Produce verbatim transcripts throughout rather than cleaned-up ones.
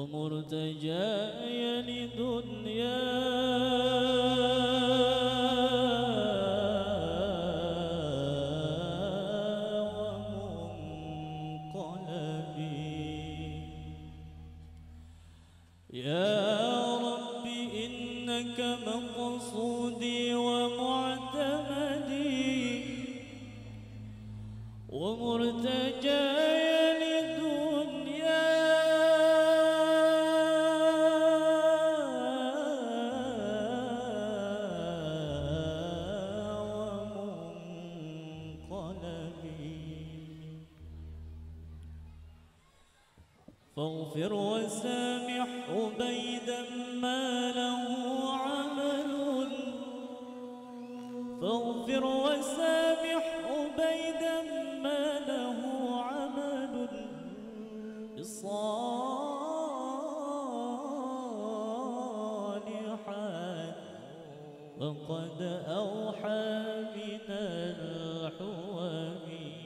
ومرتجاي لدنيا ومنقلبي. يا رب إنك مقصودي ومعتمدي ومرتجاي للدنيا ومنقلبي. فاغفر وسامح عبيدا ما له عمل. فاغفر وسامح عبيدا ما له عمل بالصالحات وقد أوحى من الحوم.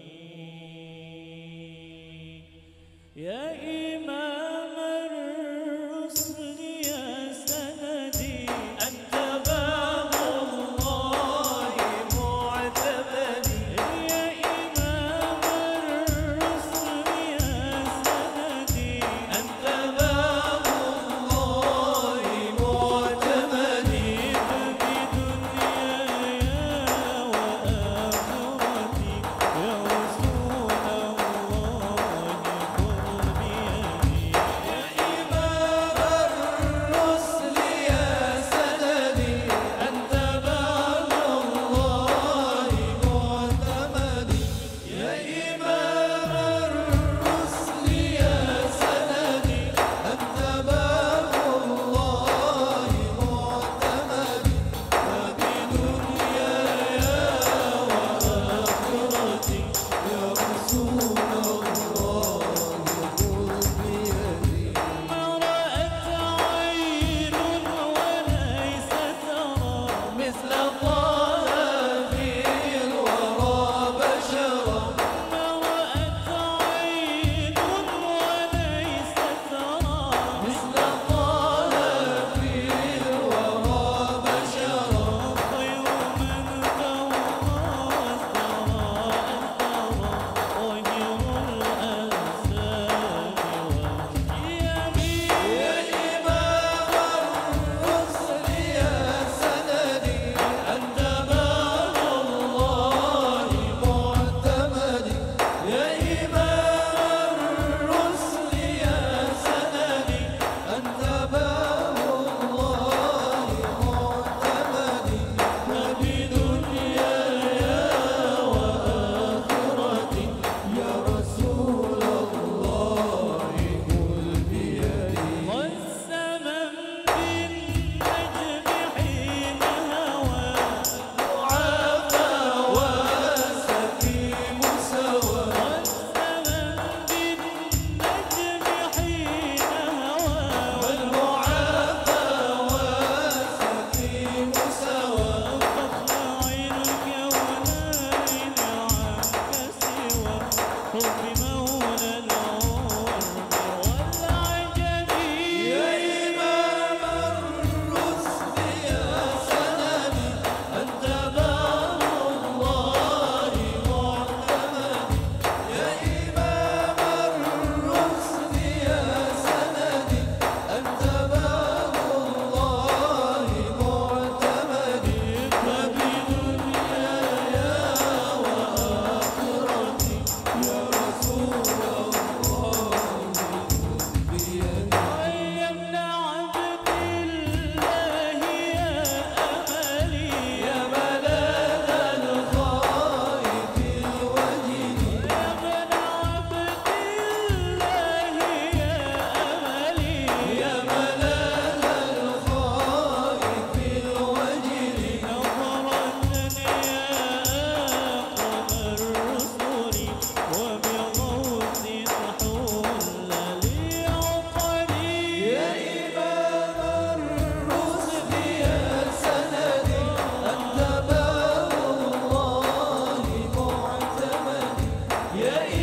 يا إمام الرسل يا سندي أنت باب الله معتمدي. يا إمام الرسل يا سندي أنت باب الله معتمدي. فبدنياي وآخرتي يا رسول الله خذ بيدي. يا إمام الرسل يا سندي أنت باب الله معتمدي. يا إمام الرسل يا سندي أنت باب الله معتمدي. وبدنياي وآخرتي يا رسول الله خذ بيدي. ما رأت عين وليس ترى مثل طه في الورى بشرا. ما رأت عين وليس ترى مثل طه في الورى بشرا. خير من ثرى الثرى أثرى غير الأنساب والشيم. يا إمام الرسل يا سندي أنت باب الله معتمدي. يا إمام الرسل يا سندي أنت باب الله معتمدي. وبدنياي وآخرتي يا رسول الله خذ بيدي. والسمن بالنجم حين هوى المعافى والسكيم سوى. والسمن بالنجم حين هوى والمعافى والسكيم سوى. فاخلعين الكونين عنك سوى حب مولى العرب والعجب. يا إمام الرسل يا سندي أنت باب الله معتمدي. يا إمام الرسل يا سندي أنت باب الله معتمدي. وبدنياي وآخرتي يا رسول الله خذ بيدي. يمنع عبد الله يا أملي يا ملاذ الخائف الوجل. يمنع عبد الله يا أملي يا ملاذ الخائف الوجل. نظرتني يا أقرب الرسل وبغوث حل لي عقلي. يا إمام الرسل يا سندي أنت باب الله معتمدي. يا